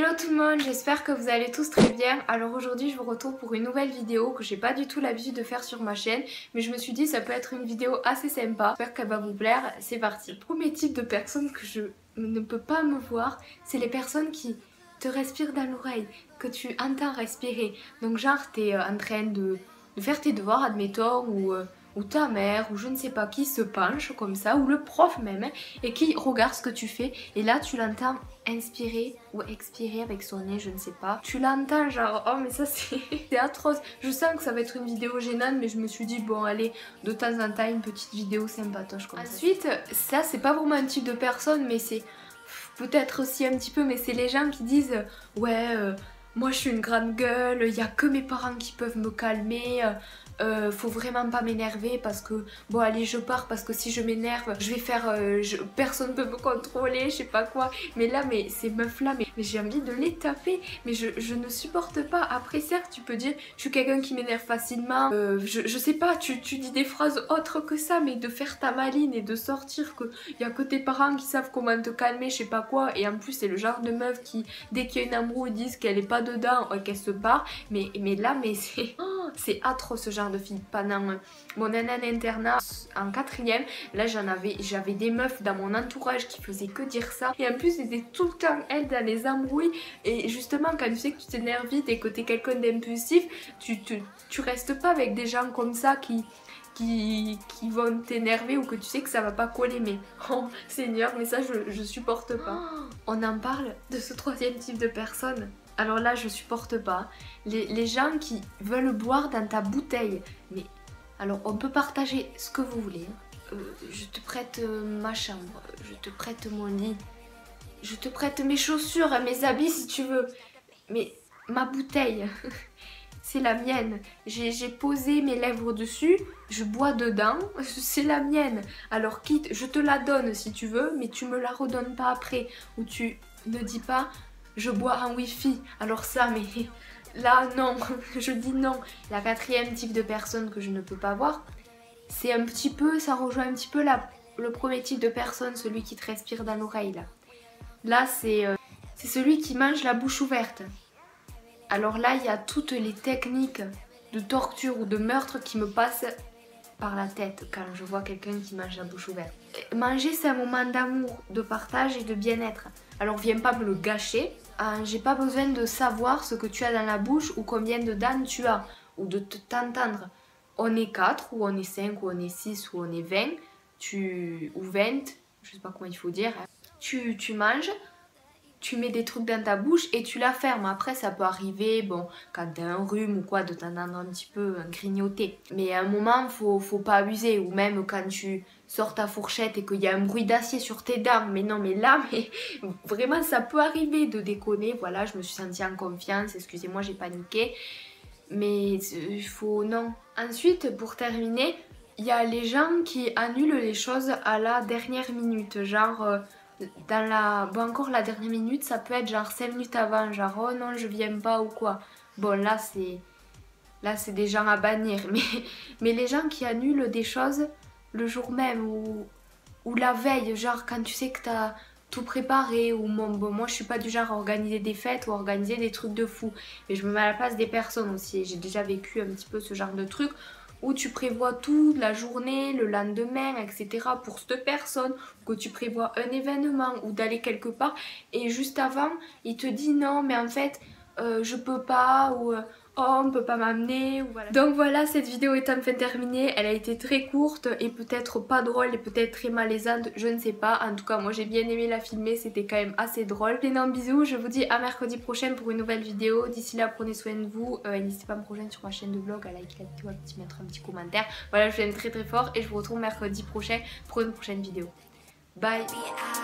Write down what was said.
Hello tout le monde, j'espère que vous allez tous très bien. Alors aujourd'hui je vous retrouve pour une nouvelle vidéo que j'ai pas du tout l'habitude de faire sur ma chaîne, mais je me suis dit ça peut être une vidéo assez sympa, j'espère qu'elle va vous plaire, c'est parti. Le premier type de personne que je ne peux pas me voir, c'est les personnes qui te respirent dans l'oreille, que tu entends respirer. Donc genre t'es en train de faire tes devoirs admettons, ou ta mère ou je ne sais pas qui se penche comme ça, ou le prof même, et qui regarde ce que tu fais, et là tu l'entends inspirer ou expirer avec son nez, je ne sais pas. Tu l'entends genre, oh mais ça c'est atroce. Je sens que ça va être une vidéo gênante, mais je me suis dit bon allez, de temps en temps une petite vidéo sympatoche comme ça. Ensuite, ça c'est pas vraiment un type de personne, mais c'est peut-être aussi un petit peu, mais c'est les gens qui disent ouais moi je suis une grande gueule, il y a que mes parents qui peuvent me calmer, faut vraiment pas m'énerver parce que bon allez je pars parce que si je m'énerve je vais faire personne peut me contrôler, je sais pas quoi. Mais là mais ces meufs là mais j'ai envie de les taper, mais je ne supporte pas. Après certes tu peux dire je suis quelqu'un qui m'énerve facilement, je sais pas, tu dis des phrases autres que ça, mais de faire ta maline et de sortir que y a que tes parents qui savent comment te calmer, je sais pas quoi, et en plus c'est le genre de meuf qui dès qu'il y a une embrouille disent qu'elle est pas dedans, qu'elle se barre, mais là mais c'est c'est atroce ce genre de fille. Pendant mon année d'internat en 4ème, là j'avais des meufs dans mon entourage qui faisaient que dire ça, et en plus c'était tout le temps elles dans les embrouilles. Et justement quand tu sais que tu t'énerves vite et que t'es quelqu'un d'impulsif, tu restes pas avec des gens comme ça qui vont t'énerver ou que tu sais que ça va pas coller. Mais oh Seigneur, mais ça je supporte pas. On en parle de ce troisième type de personne. Alors là je supporte pas les gens qui veulent boire dans ta bouteille. Mais alors on peut partager ce que vous voulez, je te prête ma chambre, je te prête mon lit, je te prête mes chaussures, mes habits si tu veux, mais ma bouteille c'est la mienne, j'ai posé mes lèvres dessus, je bois dedans, c'est la mienne. Alors quitte, je te la donne si tu veux, mais tu me la redonnes pas après. Ou tu ne dis pas je bois en wifi, alors ça mais là non, je dis non. La quatrième type de personne que je ne peux pas voir, c'est un petit peu, ça rejoint un petit peu le premier type de personne, celui qui te respire dans l'oreille là. Là c'est celui qui mange la bouche ouverte. Alors là il y a toutes les techniques de torture ou de meurtre qui me passent par la tête quand je vois quelqu'un qui mange la bouche ouverte. Manger c'est un moment d'amour, de partage et de bien-être. Alors viens pas me le gâcher. J'ai pas besoin de savoir ce que tu as dans la bouche ou combien de dents tu as, ou de t'entendre. On est 4 ou on est 5 ou on est 6 ou on est 20 ou 20, je sais pas comment il faut dire. Tu manges, tu mets des trucs dans ta bouche et tu la fermes. Après ça peut arriver, bon, quand t'as un rhume ou quoi, de t'entendre un petit peu grignoter. Mais à un moment faut pas abuser. Ou même quand tu sors ta fourchette et qu'il y a un bruit d'acier sur tes dents. Mais non mais là, mais vraiment ça peut arriver de déconner. Voilà, je me suis sentie en confiance, excusez-moi j'ai paniqué. Mais il faut, non. Ensuite pour terminer, il y a les gens qui annulent les choses à la dernière minute. Genre encore la dernière minute, ça peut être genre 5 minutes avant, genre oh non je viens pas ou quoi. Bon là c'est des gens à bannir. Mais les gens qui annulent des choses le jour même ou la veille, genre quand tu sais que t'as tout préparé, ou bon moi je suis pas du genre à organiser des fêtes ou à organiser des trucs de fou, mais je me mets à la place des personnes aussi, et j'ai déjà vécu un petit peu ce genre de truc où tu prévois toute la journée, le lendemain, etc. pour cette personne, que tu prévois un événement ou d'aller quelque part, et juste avant, il te dit non, mais en fait, je peux pas, ou oh, on peut pas m'amener, ou voilà. Donc voilà, cette vidéo est enfin terminée. Elle a été très courte et peut-être pas drôle et peut-être très malaisante, je ne sais pas. En tout cas, moi j'ai bien aimé la filmer, c'était quand même assez drôle. D'énormes bisous, je vous dis à mercredi prochain pour une nouvelle vidéo. D'ici là, prenez soin de vous. N'hésitez pas à me rejoindre sur ma chaîne de vlog, à liker la vidéo, à mettre un petit commentaire. Voilà, je vous aime très très fort et je vous retrouve mercredi prochain pour une prochaine vidéo. Bye!